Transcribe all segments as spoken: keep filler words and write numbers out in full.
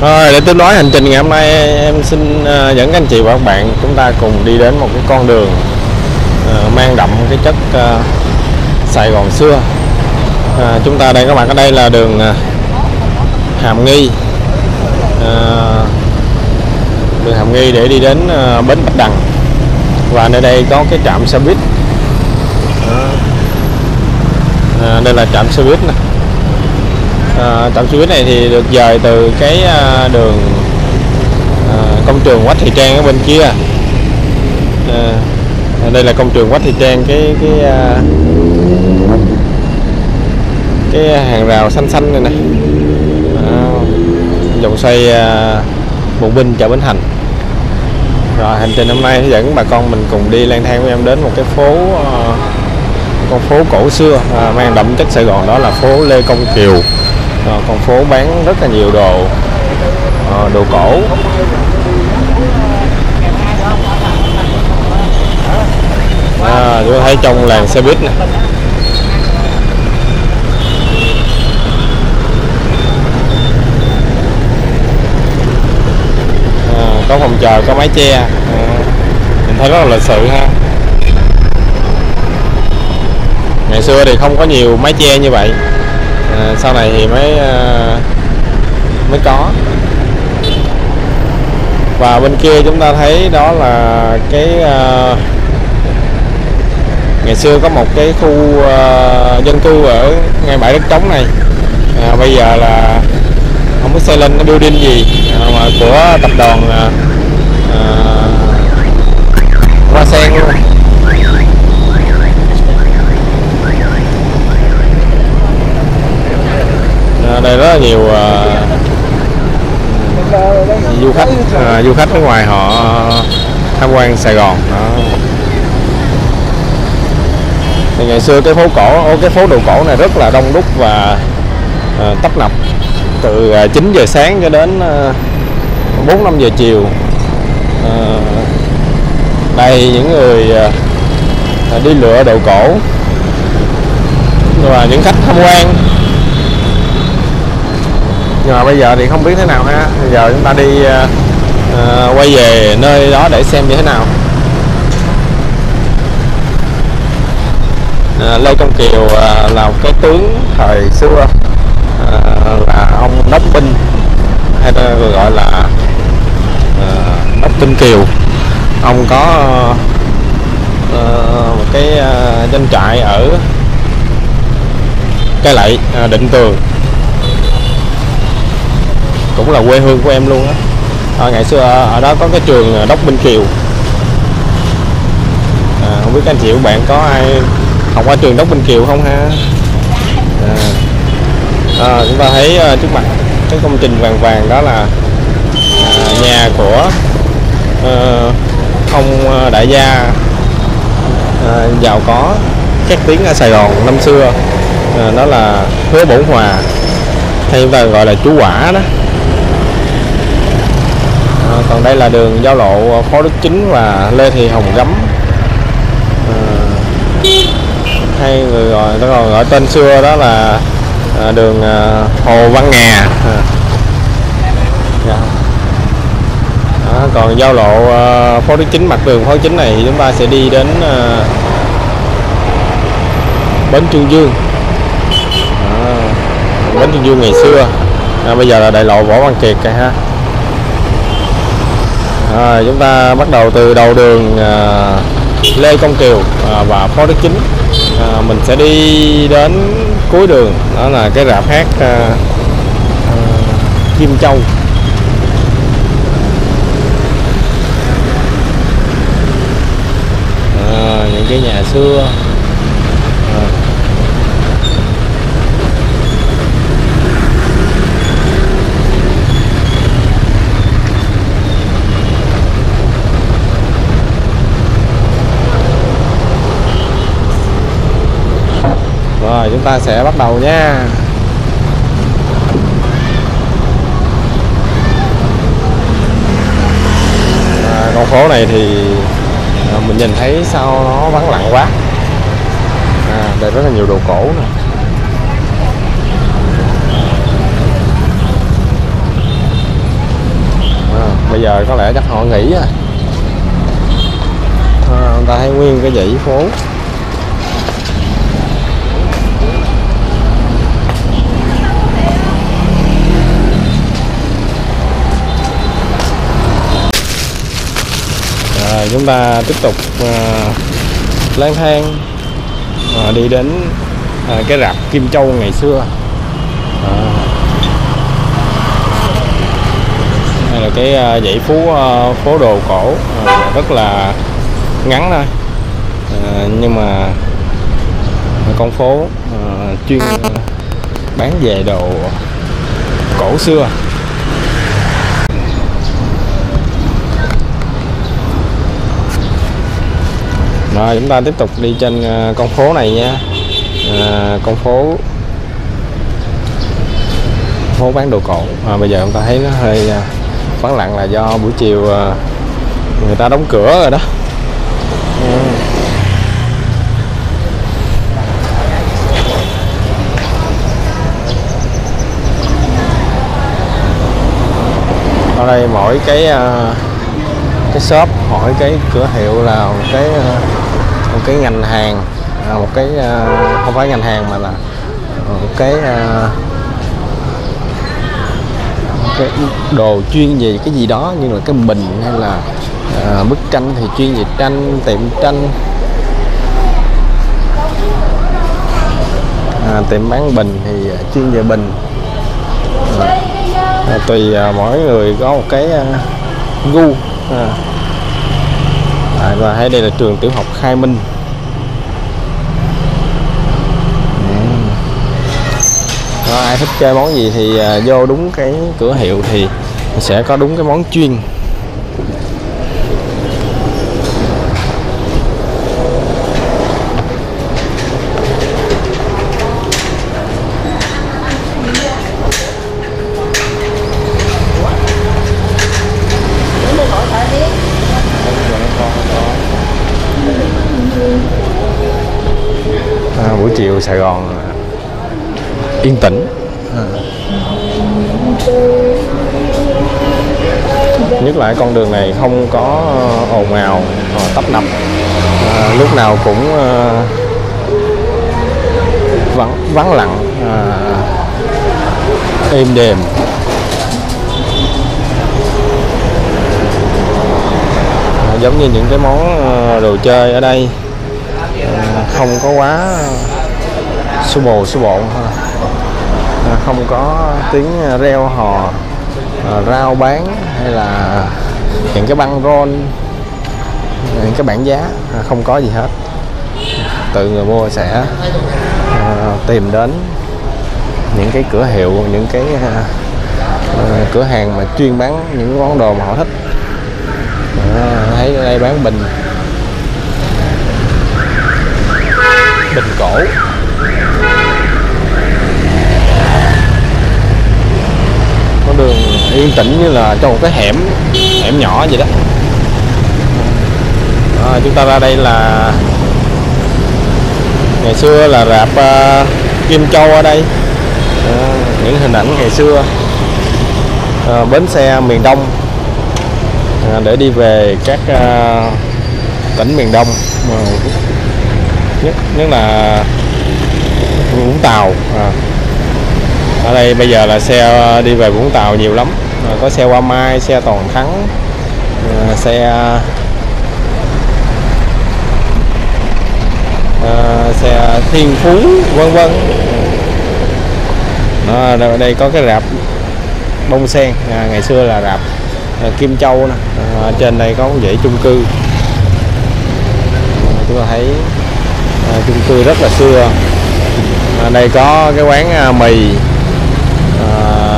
Rồi, để tiếp nối hành trình ngày hôm nay, em xin uh, dẫn các anh chị và các bạn chúng ta cùng đi đến một cái con đường uh, mang đậm cái chất uh, Sài Gòn xưa. Uh, chúng ta đang có mặt ở đây là đường uh, Hàm Nghi, uh, đường Hàm Nghi để đi đến uh, bến Bạch Đằng, và nơi đây có cái trạm xe buýt. Uh, đây là trạm xe buýt này. À, trạm xe buýt này thì được dời từ cái à, đường à, công trường Quách Thị Trang ở bên kia. À, đây là công trường Quách Thị Trang, cái cái à, cái hàng rào xanh xanh này nè, à, dòng xoay à, Bùng Binh chợ Bến Thành. Rồi, hành trình hôm nay thì dẫn bà con mình cùng đi lang thang với em đến một cái phố, à, con phố cổ xưa à, mang đậm chất Sài Gòn, đó là phố Lê Công Kiều. À, con phố bán rất là nhiều đồ à, đồ cổ. À, chúng ta thấy trong làng xe buýt này. À, có phòng chờ, có mái che, à, mình thấy rất là lịch sự ha. Ngày xưa thì không có nhiều mái che như vậy. À, sau này thì mới uh, mới có. Và bên kia chúng ta thấy đó là cái uh, ngày xưa có một cái khu uh, dân cư ở ngay bãi đất trống này. À, bây giờ là không biết xây lên cái building gì uh, mà của tập đoàn uh, uh, Hoa Sen luôn. À, đây rất là nhiều uh, du khách uh, du khách nước ngoài họ tham quan Sài Gòn. Đó. Thì ngày xưa cái phố cổ, cái phố đồ cổ này rất là đông đúc và uh, tấp nập từ uh, chín giờ sáng cho đến uh, bốn năm giờ chiều. Uh, đây những người uh, đi lựa đồ cổ và những khách tham quan. Nhưng mà bây giờ thì không biết thế nào ha. Bây giờ chúng ta đi uh, uh, quay về nơi đó để xem như thế nào. uh, Lê Công Kiều uh, là một cái tướng thời xưa, uh, là ông Đốc Binh, hay được gọi là uh, Đốc Binh Kiều. Ông có uh, uh, một cái uh, doanh trại ở Cái Lậy, uh, Định Tường, cũng là quê hương của em luôn á. À, ngày xưa ở đó có cái trường Đốc Binh Kiều. À, không biết các anh chị các bạn có ai học qua trường Đốc Binh Kiều không ha? À, à, chúng ta thấy uh, trước mặt cái công trình vàng vàng đó là uh, nhà của uh, ông đại gia uh, giàu có khét tiếng ở Sài Gòn năm xưa. Uh, đó là Hứa Bổn Hòa, hay chúng ta gọi là chú Quả đó. À, còn đây là đường giao lộ Phó Đức Chính và Lê Thị Hồng Gấm, à, hay người gọi nó còn gọi tên xưa đó là à, đường à, Hồ Văn Ngà. À. Dạ. À, còn giao lộ à, Phó Đức Chính, mặt đường Phó Đức Chính này thì chúng ta sẽ đi đến à, bến Trương Dương. À, bến Trương Dương ngày xưa, à, bây giờ là đại lộ Võ Văn Kiệt này ha. À, chúng ta bắt đầu từ đầu đường à, Lê Công Kiều à, và Phó Đức Chính. À, mình sẽ đi đến cuối đường, đó là cái rạp hát à, à, Kim Châu. À, những cái nhà xưa. À. Rồi, chúng ta sẽ bắt đầu nha. À, con phố này thì à, mình nhìn thấy sao nó vắng lặng quá. À, đây rất là nhiều đồ cổ nè. giờ có lẽ chắc họ nghỉ rồi. À, người ta thấy nguyên cái dãy phố. Rồi chúng ta tiếp tục à, lang thang à, đi đến à, cái rạp Kim Châu ngày xưa. À, đây là cái à, dãy phố à, phố đồ cổ à, rất là ngắn thôi, à, nhưng mà con phố à, chuyên bán về đồ cổ xưa. Rồi chúng ta tiếp tục đi trên uh, con phố này nha. À, con phố phố bán đồ cổ. À, bây giờ chúng ta thấy nó hơi uh, vắng lặng là do buổi chiều uh, người ta đóng cửa rồi đó. À. Ở đây mỗi cái uh, cái shop, mỗi cái cửa hiệu là một cái một cái ngành hàng, một cái không phải ngành hàng mà là một cái, cái đồ chuyên về cái gì đó, như là cái bình hay là à, bức tranh thì chuyên về tranh, tiệm tranh, à, tiệm bán bình thì chuyên về bình. À, tùy à, mỗi người có một cái à, gu. À. À, và thấy đây là trường tiểu học Khai Minh. Đó, ai thích chơi món gì thì à, vô đúng cái cửa hiệu thì sẽ có đúng cái món chuyên. À, buổi chiều Sài Gòn yên tĩnh. À. Nhất là con đường này không có ồn ào, tấp nập, à, lúc nào cũng à, vắng vắng lặng, à, êm đềm. À, giống như những cái món đồ chơi ở đây, à, không có quá xô bồ xô bộn, à, không có tiếng reo hò, à, rao bán hay là những cái băng rôn, những cái bảng giá, à, không có gì hết. Tự người mua sẽ à, tìm đến những cái cửa hiệu, những cái à, à, cửa hàng mà chuyên bán những món đồ mà họ thích. À, thấy ở đây bán bình bình cổ. Con đường yên tĩnh như là trong một cái hẻm hẻm nhỏ vậy đó. À, chúng ta ra đây là ngày xưa là rạp uh, Kim Châu ở đây. À, những hình ảnh ngày xưa, à, bến xe miền Đông, à, để đi về các uh, tỉnh miền Đông, à, nhất nhất là Vũng Tàu. À, ở đây bây giờ là xe đi về Vũng Tàu nhiều lắm, à, có xe Hoa Mai, xe Toàn Thắng, à, xe à, xe Thiên Phú vân vân. Ở đây có cái rạp Bông Sen, à, ngày xưa là rạp à, Kim Châu nè. À, trên đây có một dãy chung cư, à, chúng ta thấy à, chung cư rất là xưa. À, đây có cái quán à, mì, à,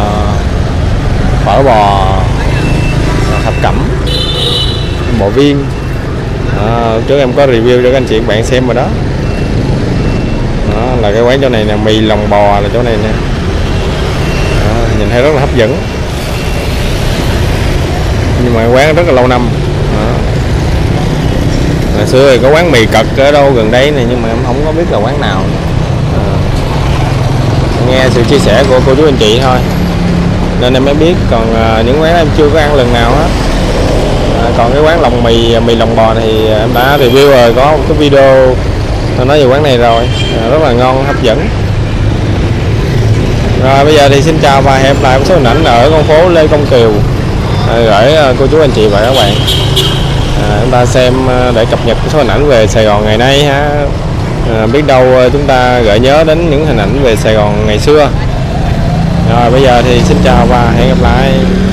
phở bò à, thập cẩm, bò viên. À, trước em có review cho các anh chị các bạn xem rồi đó. Đó là cái quán chỗ này nè, mì lòng bò là chỗ này nè. Đó, nhìn thấy rất là hấp dẫn, nhưng mà quán rất là lâu năm. Đó. Ngày xưa thì có quán mì cật ở đâu gần đây này, nhưng mà em không có biết là quán nào. À, nghe sự chia sẻ của cô chú anh chị thôi nên em mới biết, còn à, những quán em chưa có ăn lần nào hết. À, còn cái quán lòng mì mì lòng bò này thì em đã review rồi, có một cái video nói về quán này rồi, à, rất là ngon hấp dẫn. Rồi bây giờ thì xin chào và hẹn gặp lại một số hình ảnh ở con phố Lê Công Kiều, à, gửi cô chú anh chị và các bạn à, chúng ta xem để cập nhật số hình ảnh về Sài Gòn ngày nay ha. À, biết đâu chúng ta gợi nhớ đến những hình ảnh về Sài Gòn ngày xưa. Rồi bây giờ thì xin chào và hẹn gặp lại.